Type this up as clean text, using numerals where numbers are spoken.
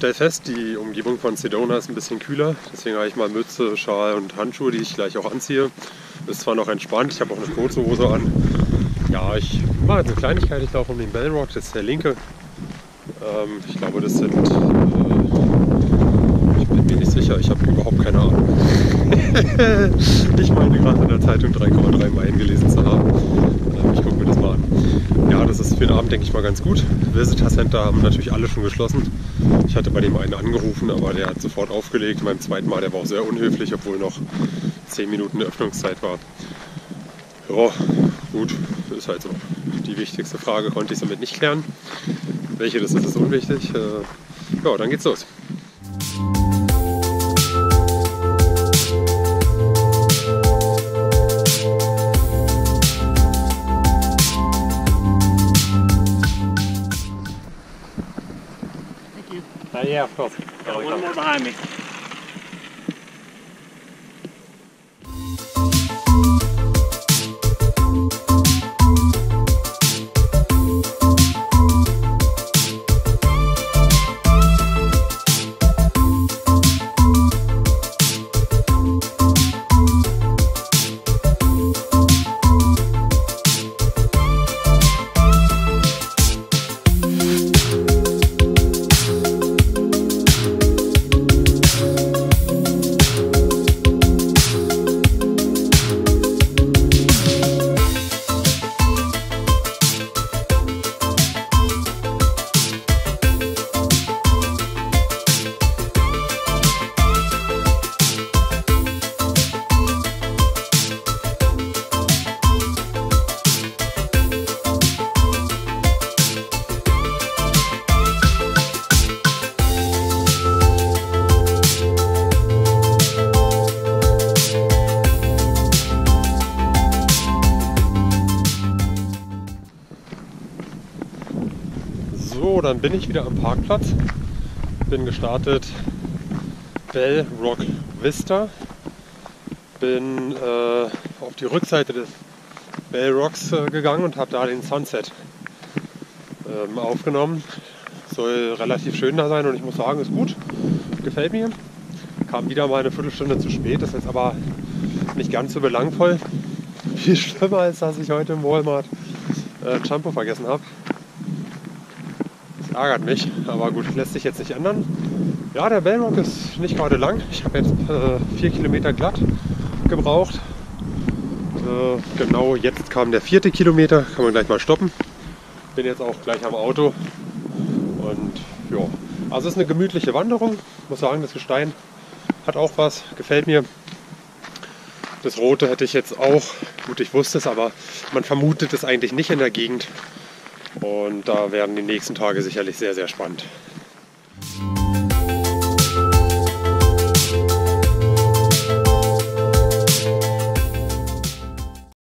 stelle fest, die Umgebung von Sedona ist ein bisschen kühler. Deswegen habe ich mal Mütze, Schal und Handschuhe, die ich gleich auch anziehe. Ist zwar noch entspannt, ich habe auch eine kurze Hose an. Ja, ich mache jetzt eine Kleinigkeit, ich laufe um den Bell Rock, das ist der linke. Ich glaube, das sind, ich bin mir nicht sicher, ich habe überhaupt keine Ahnung. Ich meine gerade in der Zeitung 3,3 Meilen gelesen zu haben. Ich gucke mir das mal an. Ja, das ist für den Abend, denke ich mal, ganz gut. Visitor Center haben natürlich alle schon geschlossen. Ich hatte bei dem einen angerufen, aber der hat sofort aufgelegt. Beim zweiten Mal, der war auch sehr unhöflich, obwohl noch 10 Minuten Öffnungszeit war. Ja, gut, das ist halt so. Die wichtigste Frage konnte ich somit nicht klären. Welche das ist unwichtig. Ja, dann geht's los. Yeah, of course. Got one more behind me. So, dann bin ich wieder am Parkplatz. Bin gestartet Bell Rock Vista. Bin auf die Rückseite des Bell Rocks gegangen und habe da den Sunset aufgenommen. Soll relativ schön da sein und ich muss sagen, ist gut. Gefällt mir. Kam wieder mal eine Viertelstunde zu spät, ist jetzt aber nicht ganz so belangvoll. Viel schlimmer als dass ich heute im Walmart Shampoo vergessen habe. Das ärgert mich, aber gut, lässt sich jetzt nicht ändern. Ja, der Bell Rock ist nicht gerade lang. Ich habe jetzt 4 Kilometer glatt gebraucht. Genau jetzt kam der 4. Kilometer, kann man gleich mal stoppen. Bin jetzt auch gleich am Auto. Und ja, also es ist eine gemütliche Wanderung. Ich muss sagen, das Gestein hat auch was, gefällt mir. Das Rote hätte ich jetzt auch, gut, ich wusste es, aber man vermutet es eigentlich nicht in der Gegend. Und da werden die nächsten Tage sicherlich sehr, sehr spannend.